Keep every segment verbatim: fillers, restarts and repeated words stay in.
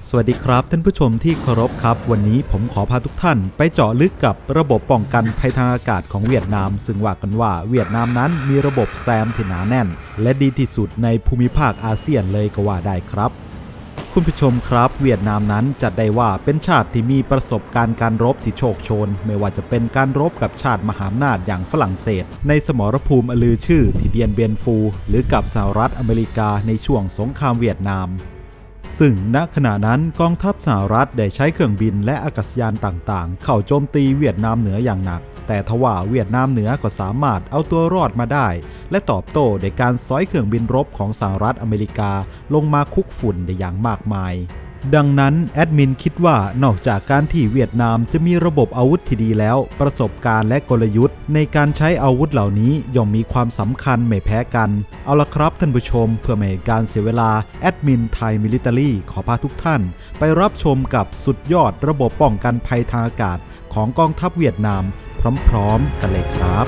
สวัสดีครับท่านผู้ชมที่เคารพครับวันนี้ผมขอพาทุกท่านไปเจาะลึกกับระบบป้องกันภัยทางอากาศของเวียดนามซึ่งว่ากันว่าเวียดนามนั้นมีระบบแซมที่หนาแน่นและดีที่สุดในภูมิภาคอาเซียนเลยก็ว่าได้ครับคุณผู้ชมครับเวียดนามนั้นจัดได้ว่าเป็นชาติที่มีประสบการณ์การรบที่โชคโชนไม่ว่าจะเป็นการรบกับชาติมหาอำนาจอย่างฝรั่งเศสในสมรภูมิอลือชื่อที่เดียนเบียนฟูหรือกับสหรัฐอเมริกาในช่วงสงครามเวียดนามซึ่งณขณะนั้นกองทัพสหรัฐได้ใช้เครื่องบินและอากาศยานต่างๆเข้าโจมตีเวียดนามเหนืออย่างหนักแต่ทว่าเวียดนามเหนือก็สามารถเอาตัวรอดมาได้และตอบโต้โดยการสอยเครื่องบินรบของสหรัฐอเมริกาลงมาคุกฝุ่นได้อย่างมากมายดังนั้นแอดมินคิดว่านอกจากการที่เวียดนามจะมีระบบอาวุธที่ดีแล้วประสบการณ์และกลยุทธ์ในการใช้อาวุธเหล่านี้ย่อมมีความสำคัญไม่แพ้กันเอาละครับท่านผู้ชมเพื่อไม่ให้การเสียเวลาแอดมินไทยมิลิเตอรี่ขอพาทุกท่านไปรับชมกับสุดยอดระบบป้องกันภัยทางอากาศของกองทัพเวียดนามพร้อมๆกันเลยครับ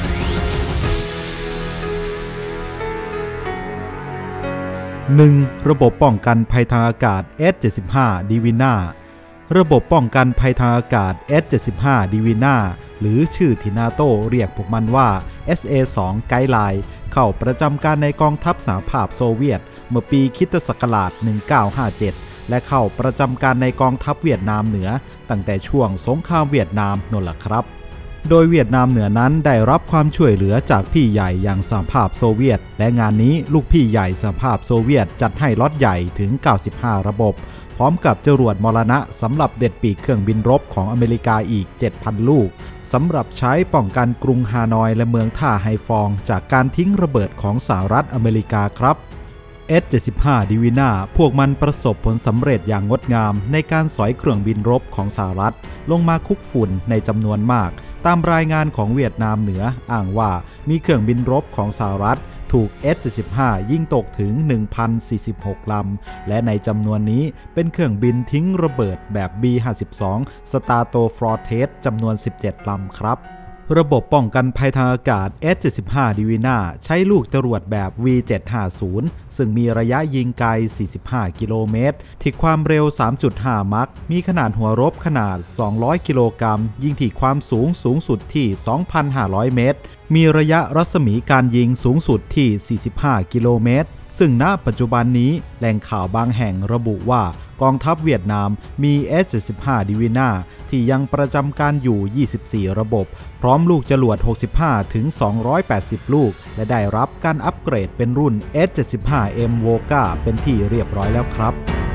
หนึ่ง. ระบบป้องกันภัยทางอากาศ เอส เจ็ดสิบห้า Divina ระบบป้องกันภัยทางอากาศ เอส เจ็ดสิบห้า Divina หรือชื่อที่นาโต้เรียกพวกมันว่า เอส เอ สอง Guideline เข้าประจำการในกองทัพสหภาพโซเวียตเมื่อปีคริสตศักราชหนึ่งพันเก้าร้อยห้าสิบเจ็ดและเข้าประจำการในกองทัพเวียดนามเหนือตั้งแต่ช่วงสงครามเวียดนามนั่นแหละครับโดยเวียดนามเหนือนั้นได้รับความช่วยเหลือจากพี่ใหญ่อย่างสหภาพโซเวียตและงานนี้ลูกพี่ใหญ่สหภาพโซเวียตจัดให้ล็อตใหญ่ถึงเก้าสิบห้าระบบพร้อมกับจรวดมรณะสำหรับเด็ดปีกเครื่องบินรบของอเมริกาอีก เจ็ดพัน ลูกสำหรับใช้ป้องกันกรุงฮานอยและเมืองท่าไฮฟองจากการทิ้งระเบิดของสหรัฐอเมริกาครับเอส เจ็ดสิบห้า Divina พวกมันประสบผลสำเร็จอย่างงดงามในการสอยเครื่องบินรบของสหรัฐลงมาคุกฝุ่นในจำนวนมากตามรายงานของเวียดนามเหนืออ้างว่ามีเครื่องบินรบของสหรัฐถูก เอส เจ็ดสิบห้า ยิงตกถึง หนึ่งพันสี่สิบหก ลำและในจำนวนนี้เป็นเครื่องบินทิ้งระเบิดแบบ บี ห้าสิบสอง Stratofortress จำนวนสิบเจ็ดลำครับระบบป้องกันภัยทางอากาศ เอส เจ็ดสิบห้า Divina ใช้ลูกจรวดแบบ วี เจ็ดห้าศูนย์ ซึ่งมีระยะยิงไกล สี่สิบห้า กิโลเมตรที่ความเร็ว สามจุดห้า มัคมีขนาดหัวรบขนาด สองร้อย กิโลกรัมยิงที่ความสูงสูงสุดที่ สองพันห้าร้อย เมตรมีระยะรัศมีการยิงสูงสุดที่ สี่สิบห้า กิโลเมตรซึ่งณปัจจุบันนี้แหล่งข่าวบางแห่งระบุว่ากองทัพเวียดนามมี เอส เจ็ดสิบห้า Divina ที่ยังประจำการอยู่ ยี่สิบสี่ ระบบพร้อมลูกจรวด หกสิบห้าถึงสองร้อยแปดสิบ ลูกและได้รับการอัปเกรดเป็นรุ่น เอส เจ็ดสิบห้า เอ็ม Voca เป็นที่เรียบร้อยแล้วครับ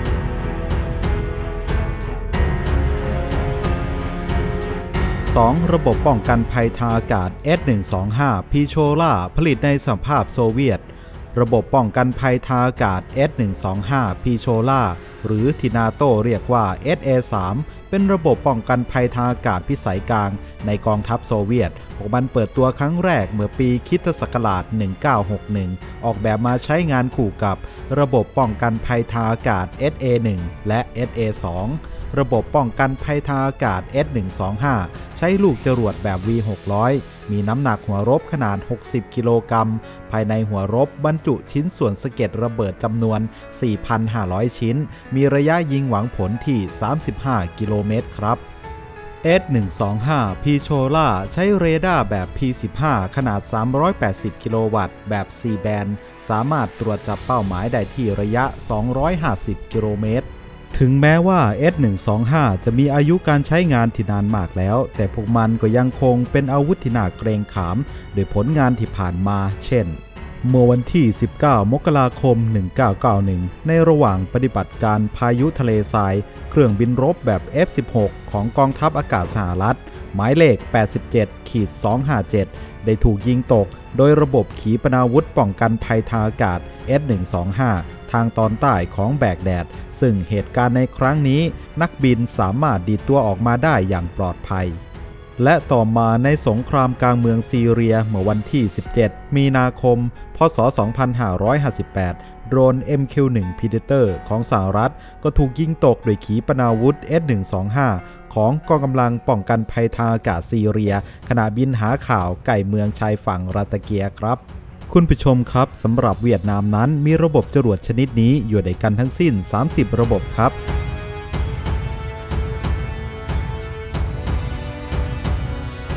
สอง. ระบบป้องกันภัยทางอากาศ เอส หนึ่งสองห้า Pichola ผลิตในสหภาพโซเวียตระบบป้องกันภัยทางอากาศ เอส หนึ่งสองห้า Pichola หรือที่นาโต้เรียกว่า เอส เอ สาม เป็นระบบป้องกันภัยทางอากาศพิสัยกลางในกองทัพโซเวียตพวกมันเปิดตัวครั้งแรกเมื่อปีคริสตศักราชหนึ่งพันเก้าร้อยหกสิบเอ็ดออกแบบมาใช้งานคู่กับระบบป้องกันภัยทางอากาศ เอส เอ หนึ่ง และ เอส เอ สอง ระบบป้องกันภัยทางอากาศ เอส หนึ่งสองห้า ใช้ลูกจรวดแบบ วี หกร้อย มีน้ำหนักหัวรบขนาด หกสิบ กิโลกรัมภายในหัวรบบรรจุชิ้นส่วนสะเก็ดระเบิดจำนวน สี่พันห้าร้อย ชิ้นมีระยะยิงหวังผลที่ สามสิบห้า กิโลเมตรครับ เอส หนึ่งสองห้า Pichola ใช้เรดาร์แบบ พี สิบห้า ขนาด สามร้อยแปดสิบ กิโลวัตต์แบบ ซี แบนด์สามารถตรวจจับเป้าหมายได้ที่ระยะ สองร้อยห้าสิบ กิโลเมตรถึงแม้ว่า เอส หนึ่งสองห้า จะมีอายุการใช้งานที่นานมากแล้วแต่พวกมันก็ยังคงเป็นอาวุธที่น่าเกรงขามโดยผลงานที่ผ่านมาเช่นเมื่อวันที่ สิบเก้า มกราคม หนึ่งพันเก้าร้อยเก้าสิบเอ็ด ในระหว่างปฏิบัติการพายุทะเลทรายเครื่องบินรบแบบ เอฟ สิบหก ของกองทัพอากาศสหรัฐหมายเลข แปดสิบเจ็ด สองห้าเจ็ด ได้ถูกยิงตกโดยระบบขีปนาวุธป้องกันภัยทางอากาศ เอส หนึ่งสองห้า ทางตอนใต้ของแบกแดดซึ่งเหตุการณ์ในครั้งนี้นักบินสามารถดีดตัวออกมาได้อย่างปลอดภัยและต่อมาในสงครามกลางเมืองซีเรียเมื่อวันที่ สิบเจ็ด มีนาคม พ.ศ. สองพันห้าร้อยห้าสิบแปด โดรน เอ็ม คิว หนึ่ง Predator ของสหรัฐก็ถูกยิงตกโดยขีปนาวุธ เอส หนึ่งสองห้า ของกองกำลังป้องกันภัยทางอากาศซีเรียขณะบินหาข่าวใกล้เมืองชายฝั่งราตาเกียครับ คุณผู้ชมครับสำหรับเวียดนามนั้นมีระบบจรวดชนิดนี้อยู่ด้วยกันทั้งสิ้นสามสิบระบบครับ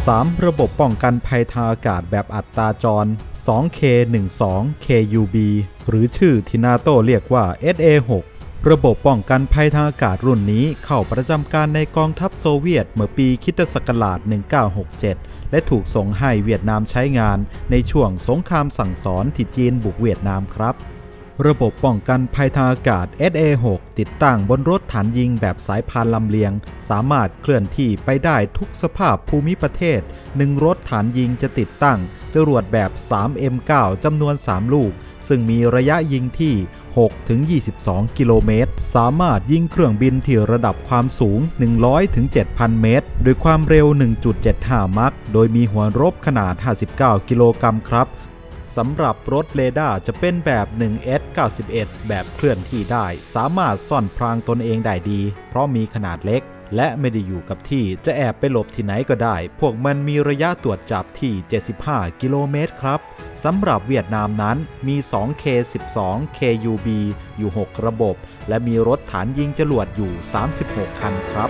สาม ระบบป้องกันภัยทางอากาศแบบอัตราจร สอง เค หนึ่ง สอง เค ยู บี หรือชื่อที่นาโต้เรียกว่า เอส เอ หก ระบบป้องกันภัยทางอากาศรุ่นนี้เข้าประจำการในกองทัพโซเวียตเมื่อปีค.ศ. หนึ่งเก้าหกเจ็ด และถูกส่งให้เวียดนามใช้งานในช่วงสงครามสั่งสอนที่จีนบุกเวียดนามครับระบบป้องกันภัยทางอากาศ เอส เอ หก ติดตั้งบนรถฐานยิงแบบสายพานลำเลียงสามารถเคลื่อนที่ไปได้ทุกสภาพภูมิประเทศหนึ่งรถฐานยิงจะติดตั้งจรวดแบบ สาม เอ็ม เก้า จำนวนสามลูกซึ่งมีระยะยิงที่หกถึงยี่สิบสอง กิโลเมตรสามารถยิงเครื่องบินที่ระดับความสูง หนึ่งร้อยถึงเจ็ดพัน เมตรโดยความเร็ว หนึ่งจุดเจ็ดห้า มัคโดยมีหัวรบขนาดห้าสิบเก้ากิโลกรัมครับสำหรับรถเรดาร์จะเป็นแบบ หนึ่ง เอส เก้าสิบเอ็ด แบบเคลื่อนที่ได้สามารถซ่อนพรางตนเองได้ดีเพราะมีขนาดเล็กและไม่ได้อยู่กับที่จะแอบไปหลบที่ไหนก็ได้พวกมันมีระยะตรวจจับที่เจ็ดสิบห้ากิโลเมตรครับสำหรับเวียดนามนั้นมี สอง เค สิบสอง เค ยู บี อยู่หกระบบและมีรถฐานยิงจรวดอยู่สามสิบหกคันครับ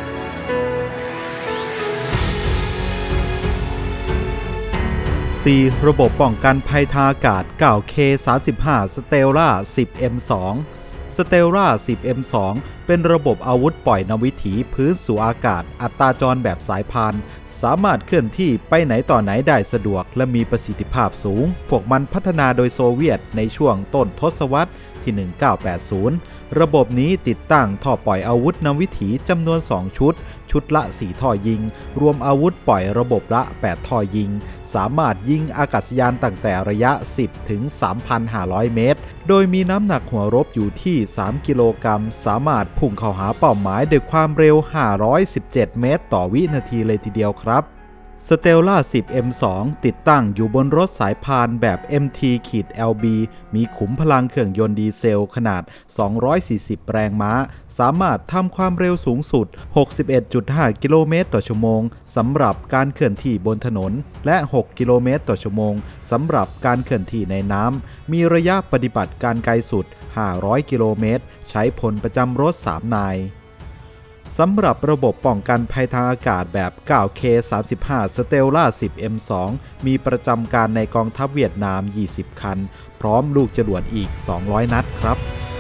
สี่ ระบบป้องกันภัยทางอากาศ เก้า เค สามสิบห้า Stella สิบ เอ็ม สอง Stella สิบ เอ็ม สอง เป็นระบบอาวุธปล่อยนำวิถีพื้นสู่อากาศอัตราจรแบบสายพานสามารถเคลื่อนที่ไปไหนต่อไหนได้สะดวกและมีประสิทธิภาพสูงพวกมันพัฒนาโดยโซเวียตในช่วงต้นทศวรรษที่หนึ่งพันเก้าร้อยแปดสิบระบบนี้ติดตั้งท่อปล่อยอาวุธนำวิถีจำนวนสองชุดชุดละสี่ท่อยิงรวมอาวุธปล่อยระบบละแปดท่อยิงสามารถยิงอากาศยานตั้งแต่ระยะสิบถึงสามพันห้าร้อยเมตรโดยมีน้ำหนักหัวรบอยู่ที่สามกิโลกรัมสามารถพุ่งเข้าหาเป้าหมายด้วยความเร็วห้าร้อยสิบเจ็ดเมตรต่อวินาทีเลยทีเดียวครับStella สิบ เอ็ม สอง ติดตั้งอยู่บนรถสายพานแบบ เอ็ม ที แอล บี มีขุมพลังเครื่องยนต์ดีเซลขนาดสองร้อยสี่สิบแรงม้าสามารถทำความเร็วสูงสุด หกสิบเอ็ดจุดห้า กิโลเมตรต่อชั่วโมงสำหรับการเคลื่อนที่บนถนนและหกกิโลเมตรต่อชั่วโมงสำหรับการเคลื่อนที่ในน้ำมีระยะปฏิบัติการไกลสุดห้าร้อยกิโลเมตรใช้พลประจำรถสามนายสำหรับระบบป้องกันภัยทางอากาศแบบ เก้า เค สามสิบห้า Stella สิบ เอ็ม สอง มีประจำการในกองทัพเวียดนามยี่สิบคันพร้อมลูกจรวดอีกสองร้อยนัดครับ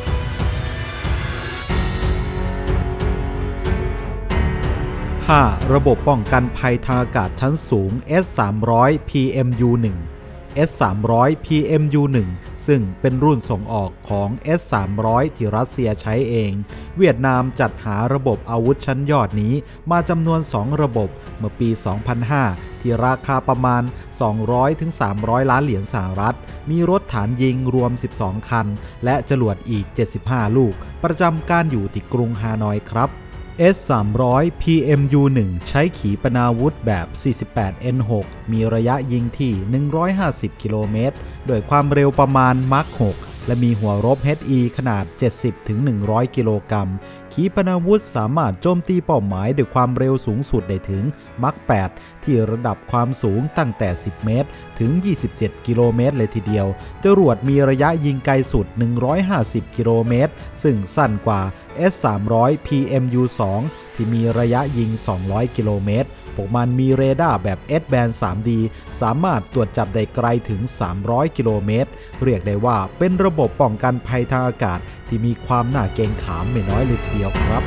ห้า ระบบป้องกันภัยทางอากาศชั้นสูง เอส สามร้อย พี เอ็ม ยู หนึ่ง เอส สามร้อย พี เอ็ม ยู หนึ่งซึ่งเป็นรุ่นส่งออกของ เอส สามร้อย ที่รัสเซียใช้เองเวียดนามจัดหาระบบอาวุธชั้นยอดนี้มาจำนวนสองระบบเมื่อปี สองพันห้า ที่ราคาประมาณ สองร้อยถึงสามร้อย ล้านเหรียญสหรัฐมีรถฐานยิงรวมสิบสองคันและจรวดอีกเจ็ดสิบห้าลูกประจำการอยู่ที่กรุงฮานอยครับเอส สามร้อย พี เอ็ม ยู หนึ่ง ใช้ขีปนาวุธแบบ สี่สิบแปด เอ็น หก มีระยะยิงที่ หนึ่งร้อยห้าสิบ กิโลเมตรด้วยความเร็วประมาณ มัค หก และมีหัวรบ เอช อี ขนาด เจ็ดสิบถึงหนึ่งร้อย กิโลกรัมขีปนาวุธสามารถโจมตีเป้าหมายด้วยความเร็วสูงสุดได้ถึง มัค แปด ที่ระดับความสูงตั้งแต่ สิบ เมตรถึง ยี่สิบเจ็ด กิโลเมตรเลยทีเดียวจรวดมีระยะยิงไกลสุด หนึ่งร้อยห้าสิบ กิโลเมตรซึ่งสั้นกว่า เอส สามร้อย พี เอ็ม ยู สอง ที่มีระยะยิง สองร้อย กิโลเมตรพวกมันมีเรดาร์แบบ เอส แบนด์ ทรี ดี สามารถตรวจจับได้ไกลถึง สามร้อย กิโลเมตรเรียกได้ว่าเป็นระบบป้องกันภัยทางอากาศที่มีความน่าเกรงขามไม่น้อยเลยทีเดียวครับ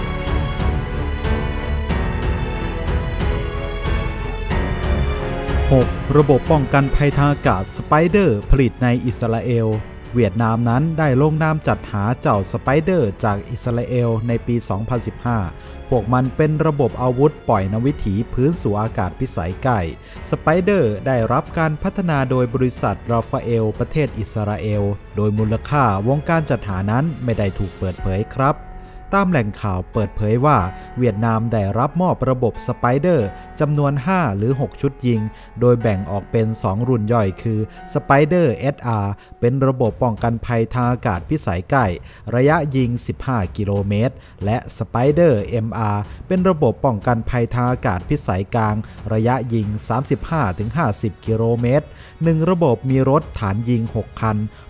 หก ระบบป้องกันภัยทางอากาศ Spider ผลิตในอิสราเอลเวียดนามนั้นได้ลงนามจัดหาเจ้า Spider จากอิสราเอลในปี สองพันสิบห้า พวกมันเป็นระบบอาวุธปล่อยนำวิถีพื้นสู่อากาศพิสัยใกล้ Spider ได้รับการพัฒนาโดยบริษัทราฟาเอลประเทศอิสราเอลโดยมูลค่าวงการจัดหานั้นไม่ได้ถูกเปิดเผยครับตามแหล่งข่าวเปิดเผยว่าเวียดนามได้รับมอบระบบสไปเดอร์จำนวนห้าหรือหกชุดยิงโดยแบ่งออกเป็นสองรุ่นย่อยคือ Spider เอส อาร์ เป็นระบบป้องกันภัยทางอากาศพิสัยใกล้ระยะยิงสิบห้ากิโลเมตรและ Spider เอ็ม อาร์ เป็นระบบป้องกันภัยทางอากาศพิสัยกลางระยะยิง สามสิบห้าถึงห้าสิบ กิโลเมตรหนึ่งระบบมีรถฐานยิงหกคัน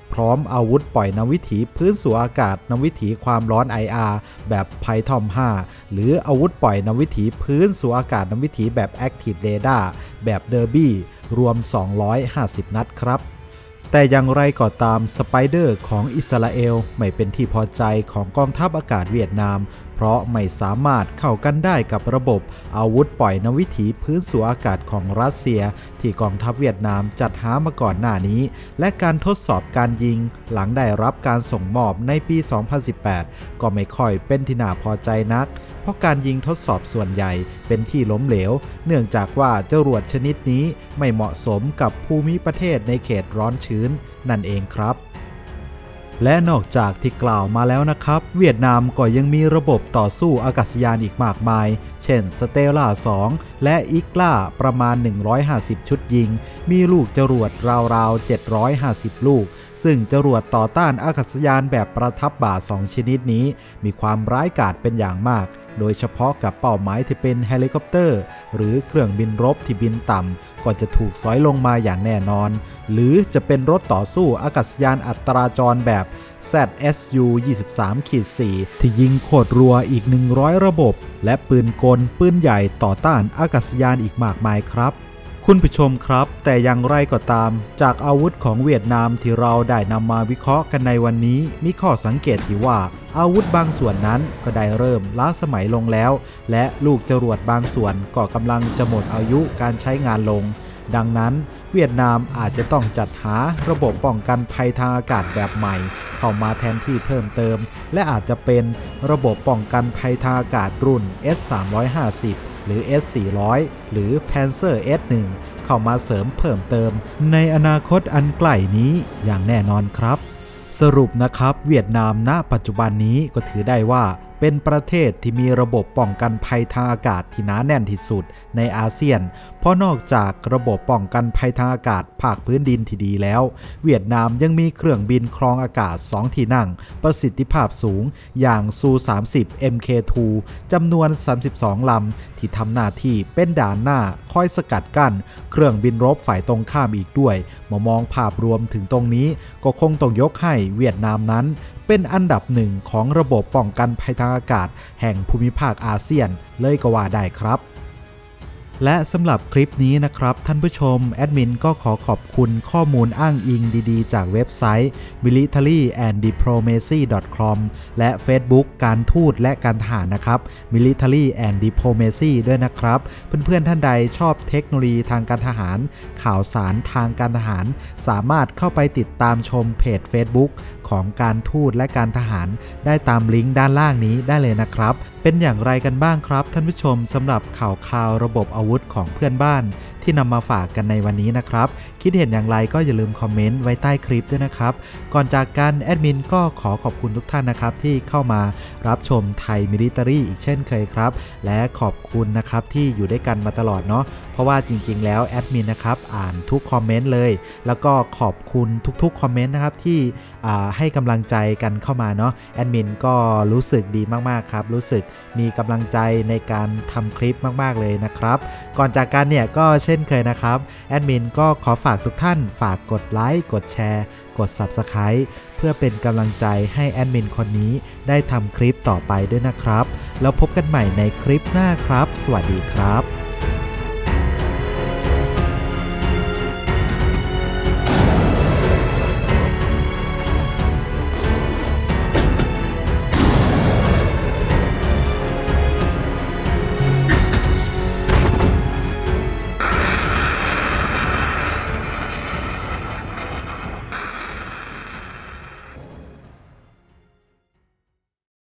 พร้อมอาวุธปล่อยนำวิถีพื้นสู่อากาศนำวิถีความร้อน ไอ อาร์ แบบ ไพทอม ห้า หรืออาวุธปล่อยนำวิถีพื้นสู่อากาศนำวิถีแบบ Active Radar แบบ เดอร์บี้ รวมสองร้อยห้าสิบนัดครับแต่อย่างไรก็ตามสไปเดอร์ของอิสราเอลไม่เป็นที่พอใจของกองทัพอากาศเวียดนามเพราะไม่สามารถเข้ากันได้กับระบบอาวุธปล่อยนำวิถีพื้นสู่อากาศของรัสเซียที่กองทัพเวียดนามจัดหามาก่อนหน้านี้และการทดสอบการยิงหลังได้รับการส่งมอบในปี สองพันสิบแปด ก็ไม่ค่อยเป็นที่น่าพอใจนักเพราะการยิงทดสอบส่วนใหญ่เป็นที่ล้มเหลวเนื่องจากว่าจรวดชนิดนี้ไม่เหมาะสมกับภูมิประเทศในเขตร้อนชื้นนั่นเองครับและนอกจากที่กล่าวมาแล้วนะครับเวียดนามก็ยังมีระบบต่อสู้อากาศยานอีกมากมายเช่นสเตลล่าสองและอีกล่าประมาณหนึ่งร้อยห้าสิบชุดยิงมีลูกจรวดราวๆเจ็ดร้อยห้าสิบลูกซึ่งจรวดต่อต้านอากาศยานแบบประทับบ่าสองชนิดนี้มีความร้ายกาจเป็นอย่างมากโดยเฉพาะกับเป้าหมายที่เป็นเฮลิคอปเตอร์หรือเครื่องบินรบที่บินต่ำก็จะถูกสอยลงมาอย่างแน่นอนหรือจะเป็นรถต่อสู้อากาศยานอัตราจรแบบ แซด เอส ยู ยี่สิบสาม สี่ ที่ยิงโคตรรัวอีกหนึ่งร้อยระบบและปืนกลปืนใหญ่ต่อต้านอากาศยานอีกมากมายครับคุณผู้ชมครับแต่อย่างไรก็ตามจากอาวุธของเวียดนามที่เราได้นำมาวิเคราะห์กันในวันนี้มีข้อสังเกตที่ว่าอาวุธบางส่วนนั้นก็ได้เริ่มล้าสมัยลงแล้วและลูกจรวดบางส่วนก็กำลังจะหมดอายุการใช้งานลงดังนั้นเวียดนามอาจจะต้องจัดหาระบบป้องกันภัยทางอากาศแบบใหม่เข้ามาแทนที่เพิ่มเติมและอาจจะเป็นระบบป้องกันภัยทางอากาศรุ่น เอส สามร้อยห้าสิบ หรือ เอส สี่ร้อย หรือ Panzer เอส หนึ่ง เข้ามาเสริมเพิ่มเติมในอนาคตอันใกล้นี้อย่างแน่นอนครับสรุปนะครับเวียดนามณปัจจุบันนี้ก็ถือได้ว่าเป็นประเทศที่มีระบบป้องกันภัยทางอากาศที่หนาแน่นที่สุดในอาเซียนเพราะนอกจากระบบป้องกันภัยทางอากาศภาคพื้นดินที่ดีแล้วเวียดนามยังมีเครื่องบินครองอากาศสองที่นั่งประสิทธิภาพสูงอย่างซู สามสิบ เอ็ม เค ทู จำนวนสามสิบสองลำที่ทำหน้าที่เป็นด่านหน้าคอยสกัดกั้นเครื่องบินรบฝ่ายตรงข้ามอีกด้วยมามองภาพรวมถึงตรงนี้ก็คงต้องยกให้เวียดนามนั้นเป็นอันดับหนึ่งของระบบป้องกันภัยทางอากาศแห่งภูมิภาคอาเซียนเลยก็ว่าได้ครับและสำหรับคลิปนี้นะครับท่านผู้ชมแอดมินก็ขอขอบคุณข้อมูลอ้างอิงดีๆจากเว็บไซต์ มิลิเทอรี่ แอนด์ ดิโพลเมซี ดอท คอม และ Facebook การทูตและการทหารนะครับ มิลิเทอรี่ แอนด์ ดิโพลเมซี ด้วยนะครับเพื่อนๆท่านใดชอบเทคโนโลยีทางการทหารข่าวสารทางการทหารสามารถเข้าไปติดตามชมเพจ Facebook ของการทูตและการทหารได้ตามลิงก์ด้านล่างนี้ได้เลยนะครับเป็นอย่างไรกันบ้างครับท่านผู้ชมสำหรับข่าวข่าวระบบอาวุธของเพื่อนบ้านที่นำมาฝากกันในวันนี้นะครับคิดเห็นอย่างไรก็อย่าลืมคอมเมนต์ไว้ใต้คลิปด้วยนะครับก่อนจากกันแอดมินก็ขอขอบคุณทุกท่านนะครับที่เข้ามารับชมไทยมิลิเตอรี่อีกเช่นเคยครับและขอบคุณนะครับที่อยู่ด้วยกันมาตลอดเนาะเพราะว่าจริงๆแล้วแอดมินนะครับอ่านทุกคอมเมนต์เลยแล้วก็ขอบคุณทุกๆคอมเมนต์นะครับที่ให้กำลังใจกันเข้ามาเนาะแอดมินก็รู้สึกดีมากๆครับรู้สึกมีกำลังใจในการทำคลิปมากๆเลยนะครับก่อนจากกันเนี่ยก็เช่นเคยนะครับแอดมินก็ขอฝากทุกท่านฝากกดไลค์กดแชร์กด ซับสไครบ์ เพื่อเป็นกำลังใจให้แอดมินคนนี้ได้ทำคลิปต่อไปด้วยนะครับแล้วพบกันใหม่ในคลิปหน้าครับสวัสดีครับ